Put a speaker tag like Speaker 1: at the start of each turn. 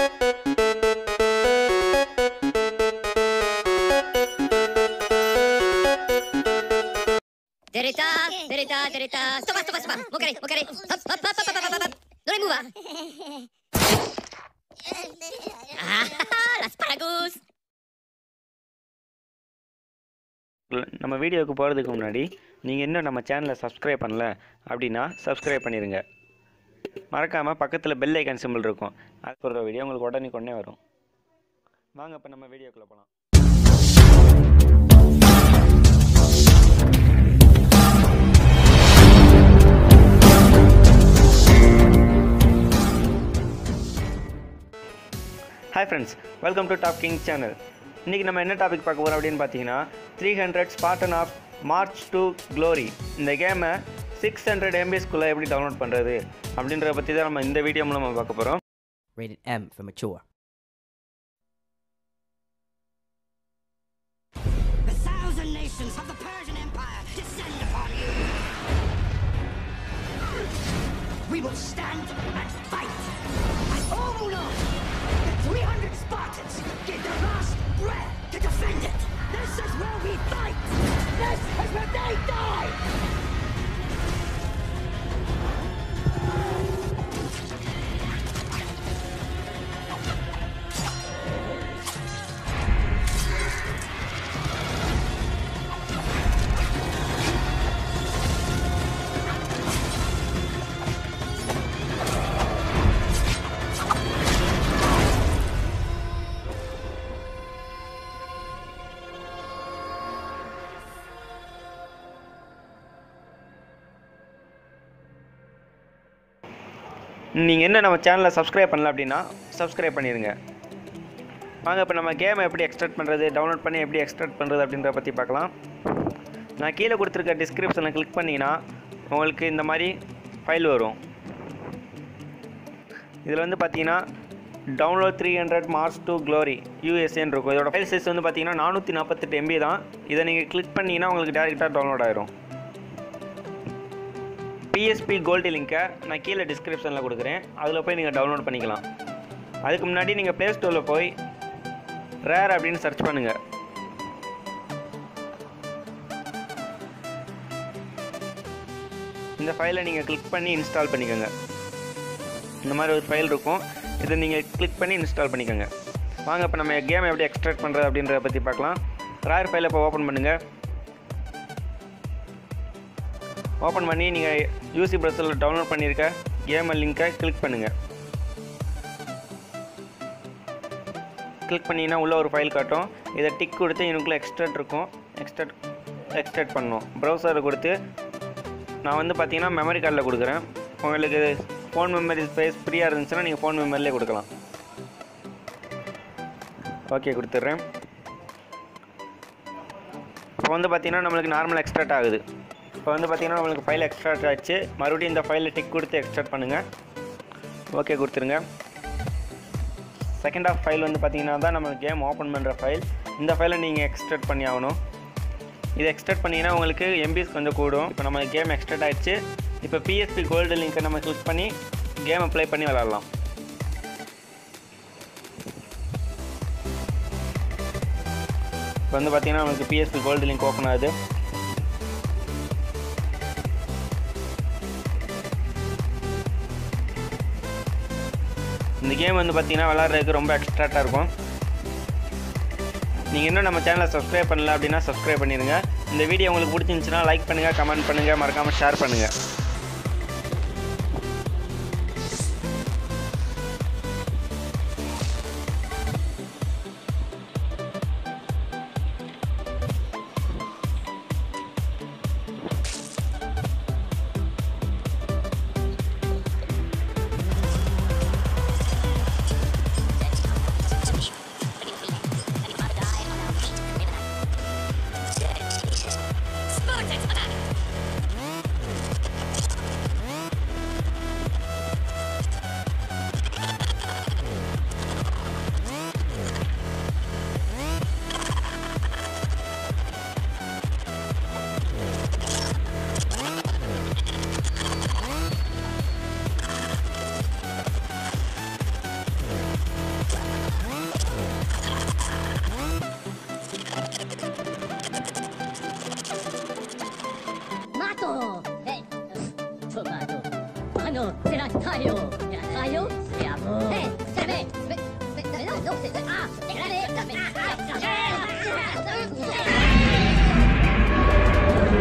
Speaker 1: Derita, derita, derita. Stop. Mukare. Hop. Don't move. Asparagus.
Speaker 2: நம்ம வீடியோக்கு போகிறதுக்கு முன்னாடி நீங்கள் இன்னும் நம்ம சேனலை சப்ஸ்கிரைப் பண்ணல அப்படின்னா சப்ஸ்கிரைப் பண்ணிடுங்க. மறக்காமல் பக்கத்தில் பெல் ஐக்கான் சிம்பிள் இருக்கும். அது போடுற வீடியோ உங்களுக்கு உடனே வரும். வாங்க இப்போ நம்ம வீடியோக்குள்ளே போகலாம். Hi friends, welcome to top king channel. இன்றைக்கி நம்ம என்ன டாபிக் பார்க்க போகிறோம் அப்படின்னு பார்த்தீங்கன்னா 300 Spartan of March to Glory. இந்த கேமை 600 MBsக்குள்ளே எப்படி டவுன்லோட் பண்ணுறது அப்படின்றத பற்றி தான் நம்ம இந்த வீடியோ மூலமாக பார்க்க போகிறோம்.
Speaker 3: Rated M for mature.
Speaker 4: The 1,000 nations of the Persian Empire descend upon you. We will stand and fight. I all know the 300 Spartans gave their last breath to defend it. This is where we fight. This is where they die.
Speaker 2: நீங்கள் என்ன நம்ம சேனலை subscribe பண்ணல அப்படின்னா subscribe பண்ணிடுங்க. வாங்க இப்போ நம்ம கேமை எப்படி எக்ஸ்ட்ராக்ட் பண்ணுறது, டவுன்லோட் பண்ணி எப்படி எக்ஸ்ட்ராக்ட் பண்ணுறது அப்படின்றத பற்றி பார்க்கலாம். நான் கீழே கொடுத்துருக்க டிஸ்கிரிப்ஷனை கிளிக் பண்ணிங்கன்னா உங்களுக்கு இந்த மாதிரி ஃபைல் வரும். இதில் வந்து பார்த்தீங்கன்னா டவுன்லோட் 300 March to Glory USAன்னு இருக்கும். இதோட ஃபைல் சைஸ் வந்து பார்த்தீங்கன்னா 448 MB தான். இதை நீங்கள் கிளிக் பண்ணிங்கன்னா உங்களுக்கு டேரெக்டாக டவுன்லோட் ஆயிரும். PSP கோல்டு லிங்க்கை நான் கீழே டிஸ்கிரிப்ஷனில் கொடுக்குறேன். அதில் போய் நீங்கள் டவுன்லோட் பண்ணிக்கலாம். அதுக்கு முன்னாடி நீங்கள் ப்ளே ஸ்டோரில் போய் ரேர் அப்படின்னு சர்ச் பண்ணுங்கள். இந்த ஃபைலை நீங்கள் கிளிக் பண்ணி இன்ஸ்டால் பண்ணிக்கோங்க. இந்த மாதிரி ஒரு ஃபைல் இருக்கும். இதை நீங்கள் கிளிக் பண்ணி இன்ஸ்டால் பண்ணிக்கோங்க. வாங்க இப்போ நம்ம கேம் எப்படி எக்ஸ்ட்ராக்ட் பண்ணுறது அப்படின்றத பற்றி பார்க்கலாம். ரேர் ஃபைலை இப்போ ஓப்பன் பண்ணுங்கள். ஓப்பன் பண்ணி நீங்கள் யூசி ப்ரௌசரில் டவுன்லோட் பண்ணியிருக்க கேம் லிங்க்கை கிளிக் பண்ணுங்கள். கிளிக் பண்ணிங்கன்னா உள்ளே ஒரு ஃபைல் காட்டும். இதை டிக் கொடுத்து எனக்குள்ளே எக்ஸ்ட்ராக்ட் இருக்கும். எக்ஸ்ட்ராக்ட் பண்ணணும். ப்ரௌசரை கொடுத்து நான் வந்து பார்த்தீங்கன்னா மெமரி கார்டில் கொடுக்குறேன். உங்களுக்கு ஃபோன் மெமரி ஸ்பேஸ் ஃப்ரீயாக இருந்துச்சுன்னா நீங்கள் ஃபோன் மெமரிலே கொடுக்கலாம். ஓகே கொடுத்துட்றேன். இப்போ வந்து பார்த்தீங்கன்னா நம்மளுக்கு நார்மல் எக்ஸ்ட்ராக்ட் ஆகுது. இப்போ வந்து பார்த்தீங்கன்னா நம்மளுக்கு ஃபைல் எக்ஸ்ட்ராக்ட் ஆச்சு. மறுபடியும் இந்த ஃபைலில் டிக் கொடுத்து எக்ஸ்ட்ராக்ட் பண்ணுங்கள். ஓகே கொடுத்துருங்க. செகண்ட் ஆஃப் ஃபைல் வந்து பார்த்தீங்கன்னா தான் நம்ம கேம் ஓப்பன் பண்ணுற ஃபைல். இந்த ஃபைலை நீங்கள் எக்ஸ்ட்ராக்ட் பண்ணி ஆகணும். இதை எக்ஸ்ட்ராக்ட் பண்ணிங்கன்னா உங்களுக்கு எம்பிஸ் கொஞ்சம் கூடும். இப்போ நம்ம கேம் எக்ஸ்ட்ராக்ட் ஆகிடுச்சு. இப்போ PSP கோல்டு லிங்க்கை நம்ம கிளிக் பண்ணி கேம் அப்ளை பண்ணி விளாட்லாம். இப்போ வந்து பார்த்தீங்கன்னா நமக்கு PSP கோல்டு லிங்க் ஓப்பன் ஆகுது. இந்த கேம் வந்து பார்த்தீங்கன்னா விளாட்றதுக்கு ரொம்ப எக்ஸ்ட்ராக்டாக இருக்கும். நீங்கள் இன்னும் நம்ம சேனலை சப்ஸ்கிரைப் பண்ணல அப்படின்னா சப்ஸ்கிரைப் பண்ணிடுங்க. இந்த வீடியோ உங்களுக்கு பிடிச்சிருந்துச்சுன்னா லைக் பண்ணுங்கள், கமெண்ட் பண்ணுங்கள், மறக்காமல் ஷேர் பண்ணுங்கள்.
Speaker 1: Mano, será tayo. Ya tayo, seamos. Espérame. No, espérame.